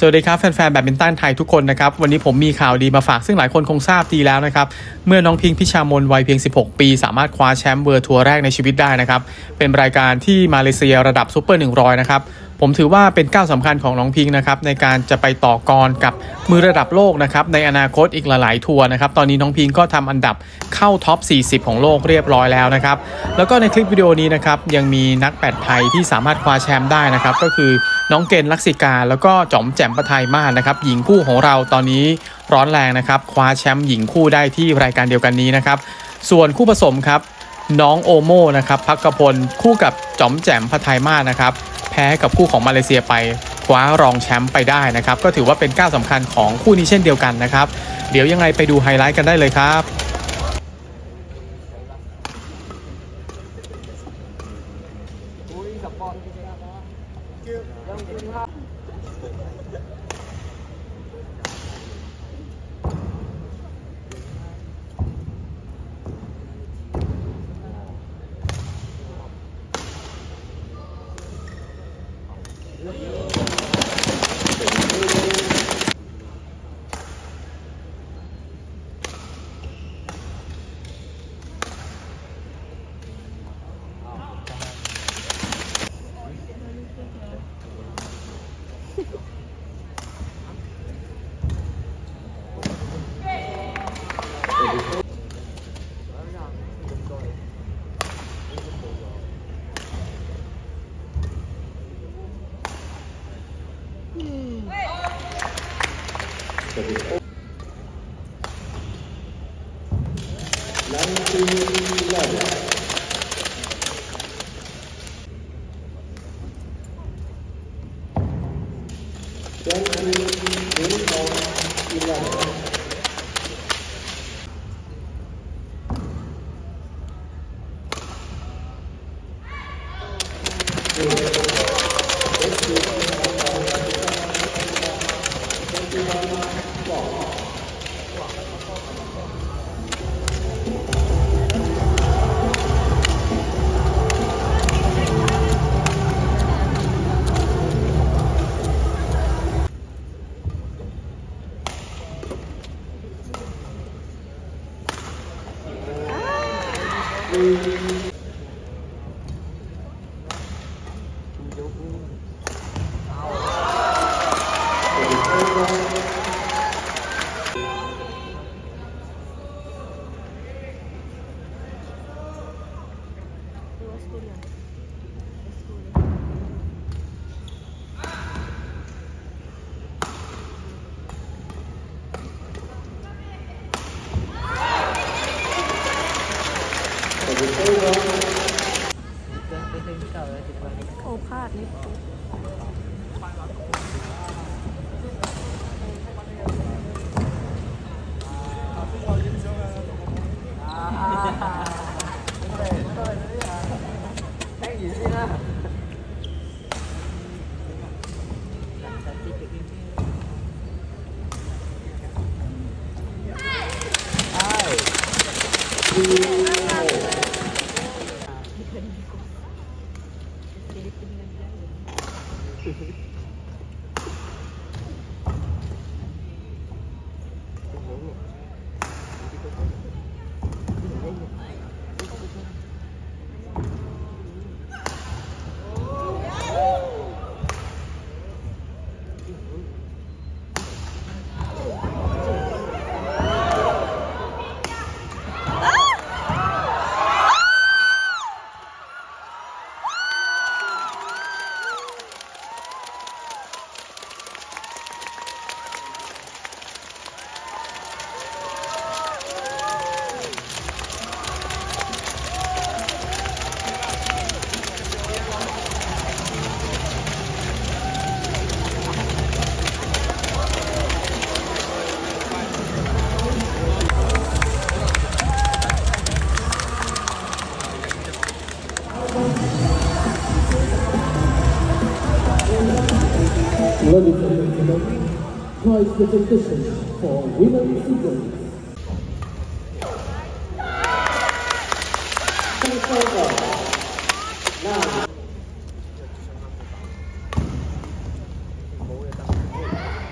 สวัสดีครับแฟนๆแบดมินตันไทยทุกคนนะครับวันนี้ผมมีข่าวดีมาฝากซึ่งหลายคนคงทราบดีแล้วนะครับเมื่อน้องพิงค์พิชามนวัยเพียง16ปีสามารถคว้าแชมป์เวิลด์ทัวร์แรกในชีวิตได้นะครับเป็นรายการที่มาเลเซียระดับซุปเปอร์100นะครับผมถือว่าเป็นก้าวสำคัญของน้องพิงค์นะครับในการจะไปต่อกรกับมือระดับโลกนะครับในอนาคตอีกหลายๆทัวร์นะครับตอนนี้น้องพิงค์ก็ทำอันดับเข้าท็อป40ของโลกเรียบร้อยแล้วนะครับแล้วก็ในคลิปวิดีโอนี้นะครับยังมีนักแบดไทยที่สามารถคว้าแชมป์ได้นะครับก็คือน้องเกณฑ์ลักษิกาแล้วก็จ๋อมแจ่มประไทยมาศนะครับหญิงคู่ของเราตอนนี้ร้อนแรงนะครับคว้าแชมป์หญิงคู่ได้ที่รายการเดียวกันนี้นะครับส่วนคู่ผสมครับน้องโอโม่นะครับภักพลคู่กับจ๋อมแจ่มประไทยมาศนะครับแพ้กับคู่ของมาเลเซียไปคว้ารองแชมป์ไปได้นะครับก็ถือว่าเป็นก้าวสำคัญของคู่นี้เช่นเดียวกันนะครับเดี๋ยวยังไงไปดูไฮไลท์กันได้เลยครับโอ้พลาดนิด Ladies and gentlemen, prize presentation for women's singles. Now.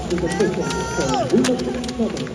the position for women's doubles.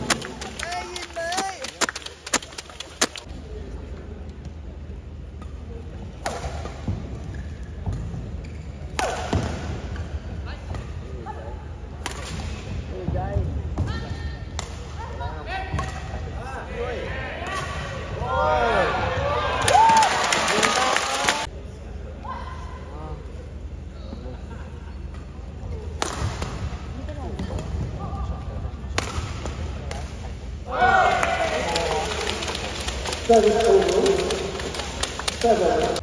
Service over. 7.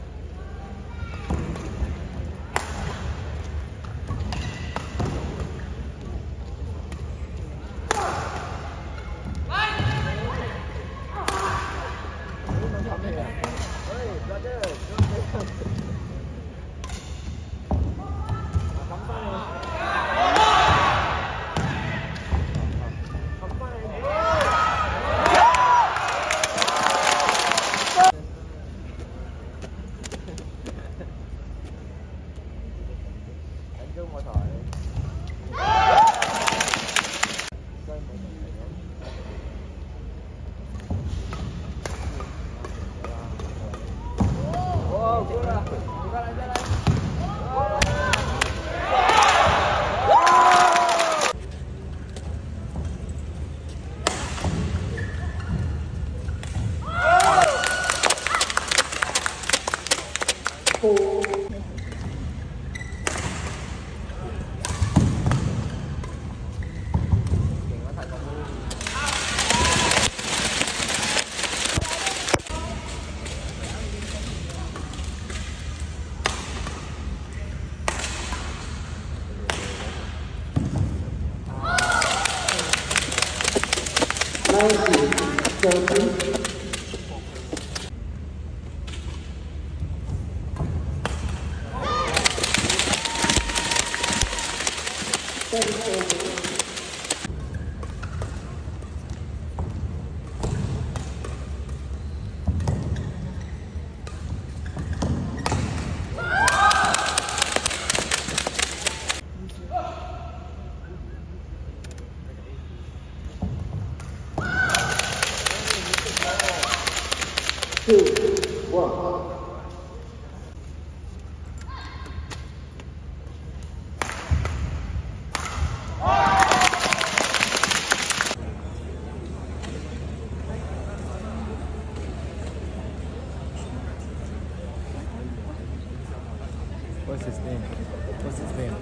What's his name? What's his name?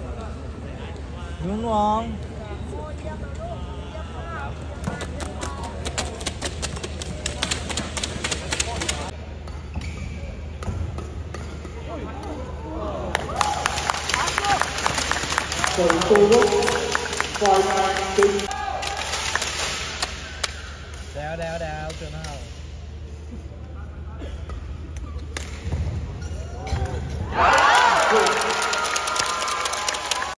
Nhung Wong. Đào, trường nào?